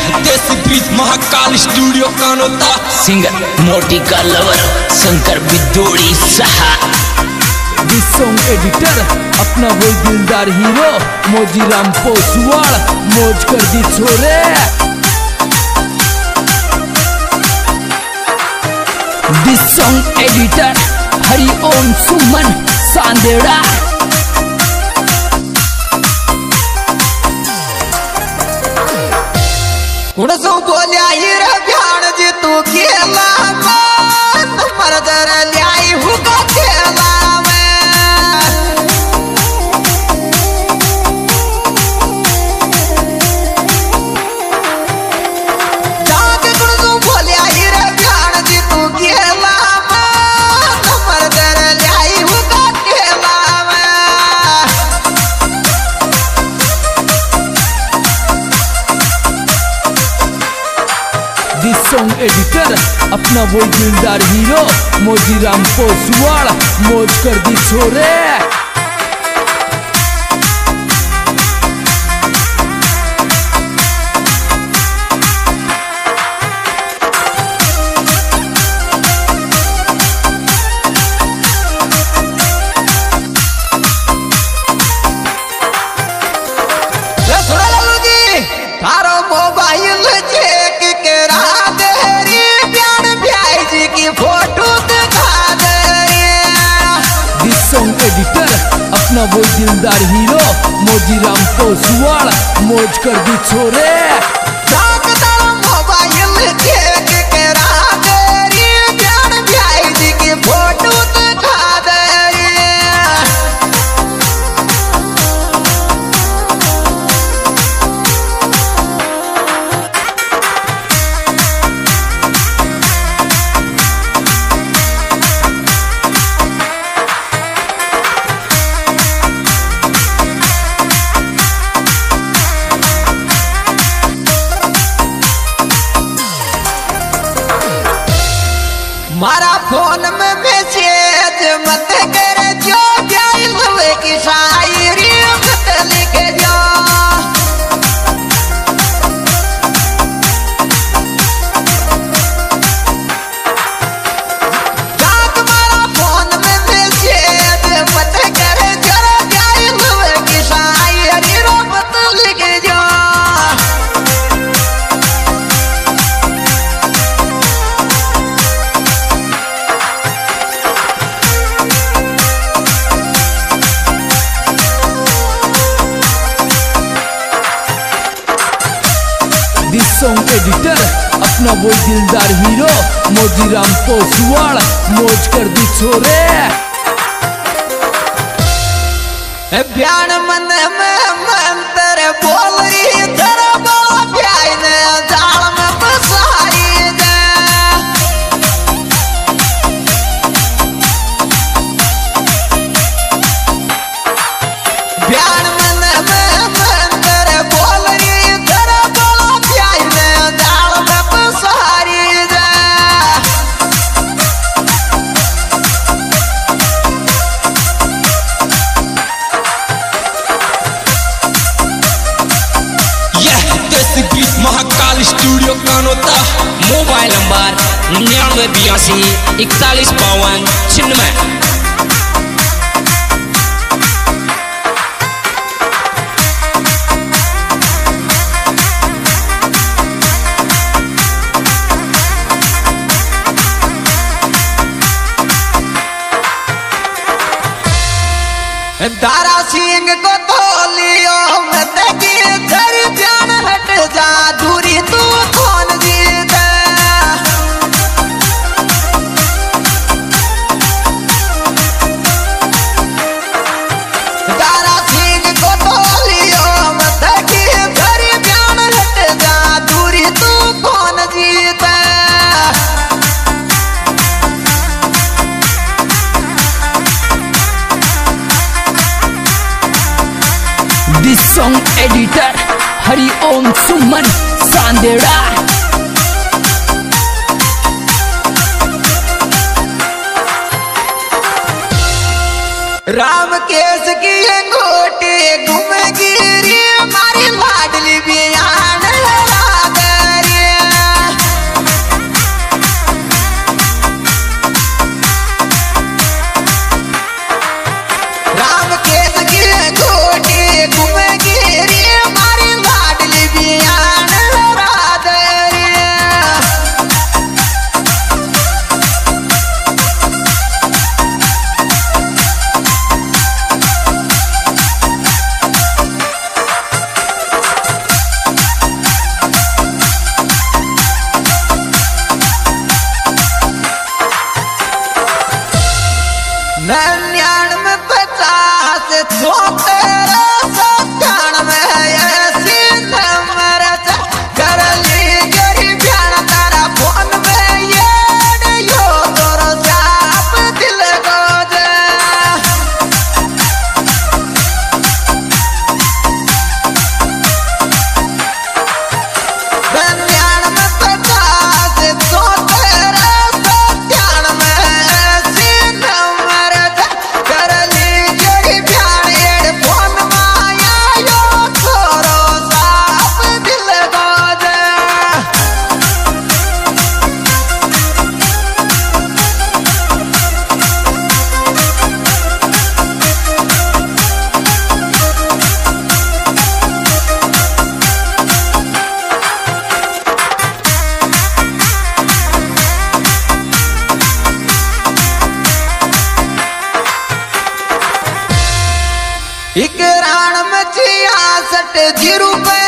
देसी Preet Mahakal studio Kanota. Singer मोटी का लवर शंकर बिदोड़ी सहा। दिस सॉन्ग एडिटर अपना वही दिलदार हीरो मोजीराम पोसवाड़ मौज कर दी छोरे। This song editor Hari Om Suman Sandera. कुणसो बोलिया हीरा भ्यान जी तू खेला मर दर ल्याई हुका खेला जाके कुणसो बोलिया हीरा भ्यान जी तू खेला मर दर ल्याई हुका खेला। दिस सॉन्ग एडिटर अपना वही दिलदार हीरो मोजीराम पोसवाड़ मौज कर दी छोरे। थारो मोबाइल चेक करा दे रे प्यार भाई जी की फोटो दिखा दे। दिस सॉन्ग एडिटर अपना वो दिलदार हीरो मोजीराम पोसवाड़ मौज कर दी छोरे। मोबाइल चेक करा दे रे प्यार भाई जी की फोटो दिखा दे। मारा फोन में मैसेज मत कर जो प्यारी हुए की शायरी मत लिख जो। मारा फोन में मैसेज मत कर जो प्यारी हुए की शायरी मत लिख जो। दिस सॉन्ग एडिटर अपना वो दिलदार हीरो मोजीराम पोसवाड़ मौज कर दी छोरे। भ्यान मन में मंत्र बोल रही तेरा बाला प्याई ने जाल में फसाई दे। भ्यान मन में मंत्र बोल रही तेरा बाला प्याई ने जाल में फसाई दे। Desi Preet Mahakal studio Kanota. Mobile number 9982 4152 96। Dara Singh को धोलियो मत की घर जान हट जा दूरी तू कौन जीत। दारा सिंह को धोलियो मत की घर जान हट जा दूरी तू कौन जीत। This song editor Hari Om Suman Sandera. Ram केस की अंगूठी घूम गिरी मारी लाडली बियान लगा दे। जीरू पे